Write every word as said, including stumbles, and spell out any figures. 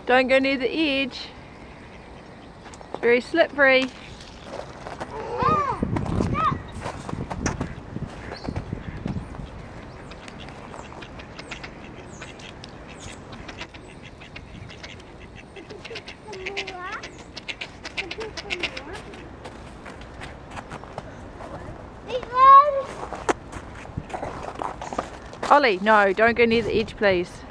Don't go near the edge. It's very slippery. Ollie, no, don't go near the edge, please.